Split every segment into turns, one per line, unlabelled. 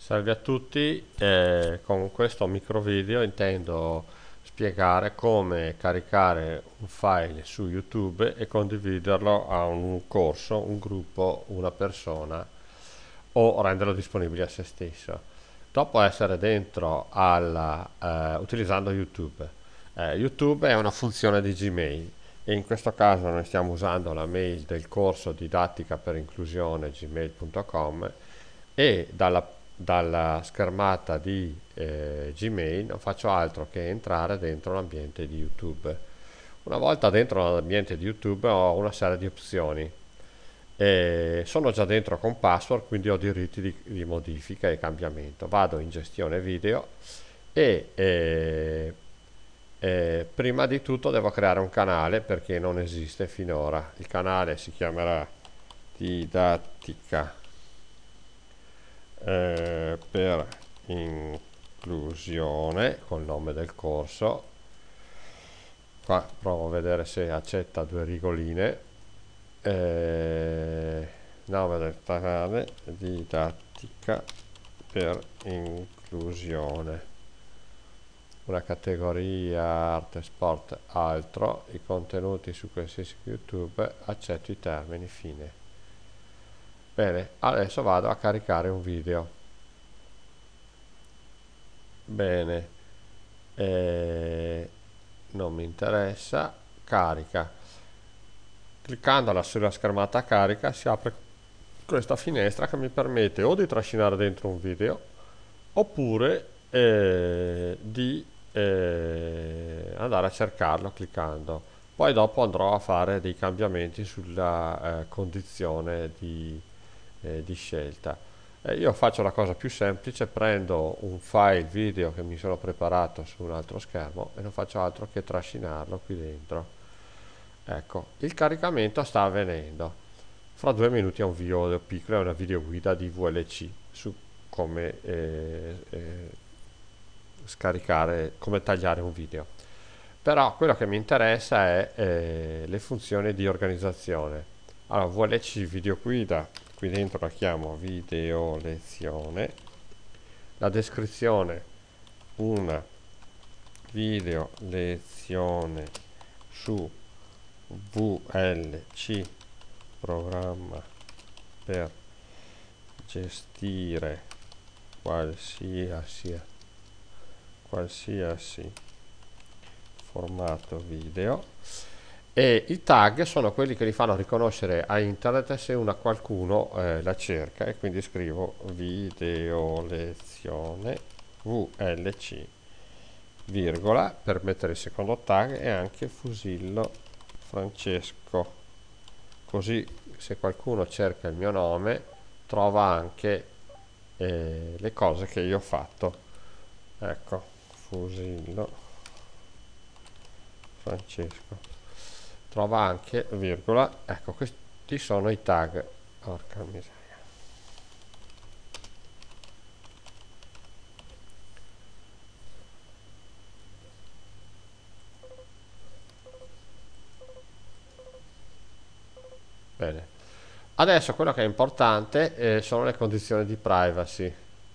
Salve a tutti, con questo micro video intendo spiegare come caricare un file su YouTube e condividerlo a un corso, un gruppo, una persona o renderlo disponibile a se stesso. Dopo essere dentro utilizzando YouTube. YouTube è una funzione di Gmail e in questo caso noi stiamo usando la mail del corso didattica per inclusione gmail.com e dalla schermata di Gmail non faccio altro che entrare dentro l'ambiente di YouTube. Una volta dentro l'ambiente di YouTube ho una serie di opzioni. Sono già dentro con password, quindi ho diritti di modifica e cambiamento. Vado in gestione video e prima di tutto devo creare un canale perché non esiste finora. Il canale si chiamerà didattica per inclusione col nome del corso. Qua provo a vedere se accetta due rigoline. Nome del canale didattica per inclusione, una categoria arte, sport, altro, i contenuti su qualsiasi YouTube, accetto i termini, fine. Bene, adesso vado a caricare un video. Bene, non mi interessa, carica. Cliccando sulla schermata carica si apre questa finestra che mi permette o di trascinare dentro un video oppure di andare a cercarlo cliccando. Poi dopo andrò a fare dei cambiamenti sulla condizione di scelta. Io faccio la cosa più semplice, prendo un file video che mi sono preparato su un altro schermo e non faccio altro che trascinarlo qui dentro. Ecco, il caricamento sta avvenendo. Fra 2 minuti è un video piccolo, è una video guida di VLC su come scaricare, come tagliare un video. Però quello che mi interessa è le funzioni di organizzazione. Allora, VLC video guida, qui dentro la chiamo video lezione. La descrizione, una video lezione su VLC, programma per gestire qualsiasi formato video, e i tag sono quelli che li fanno riconoscere a internet se qualcuno la cerca, e quindi scrivo video lezione VLC virgola per mettere il secondo tag e anche Fusillo Francesco, così se qualcuno cerca il mio nome trova anche le cose che io ho fatto. Ecco, Fusillo Francesco, trova anche virgola. Ecco, questi sono i tag. Porca miseria. Bene, adesso quello che è importante sono le condizioni di privacy,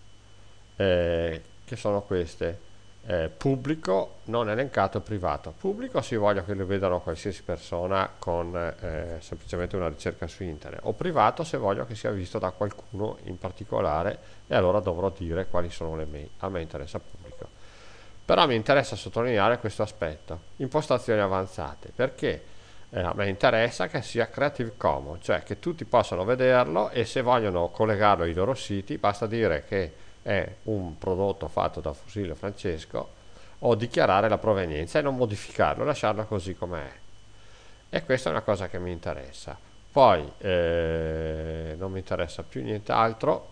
che sono queste. Pubblico, non elencato, privato. Pubblico se voglio che lo vedano qualsiasi persona con semplicemente una ricerca su internet, o privato se voglio che sia visto da qualcuno in particolare, e allora dovrò dire quali sono le mail. A me interessa pubblico. Però mi interessa sottolineare questo aspetto, impostazioni avanzate, perché a me interessa che sia Creative Commons, cioè che tutti possano vederlo, e se vogliono collegarlo ai loro siti basta dire che è un prodotto fatto da Fusillo Francesco o dichiarare la provenienza e non modificarlo, lasciarlo così com'è. E questa è una cosa che mi interessa. Poi non mi interessa più nient'altro.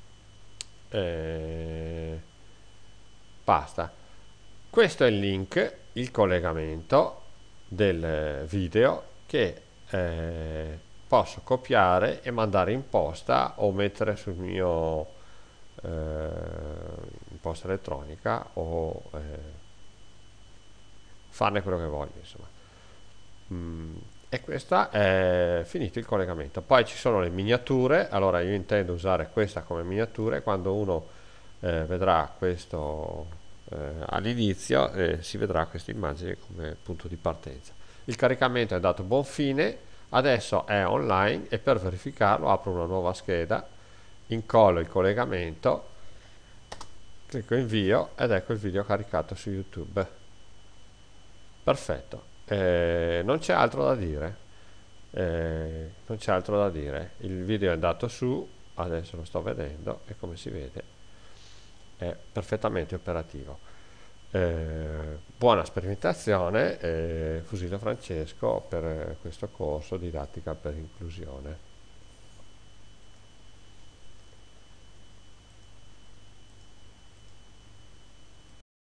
Basta. Questo è il link, il collegamento del video che posso copiare e mandare in posta o mettere sul mio in posta elettronica, o farne quello che voglio, insomma. E questo è finito il collegamento. Poi ci sono le miniature. Allora io intendo usare questa come miniatura, e quando uno vedrà questo all'inizio, si vedrà questa immagine come punto di partenza. Il caricamento è andato a buon fine, adesso è online e per verificarlo apro una nuova scheda, incollo il collegamento, clicco invio ed ecco il video caricato su YouTube. Perfetto. Non c'è altro da dire. Non c'è altro da dire. Il video è andato su, adesso lo sto vedendo e come si vede è perfettamente operativo. Buona sperimentazione, Fusillo Francesco, per questo corso didattica per inclusione.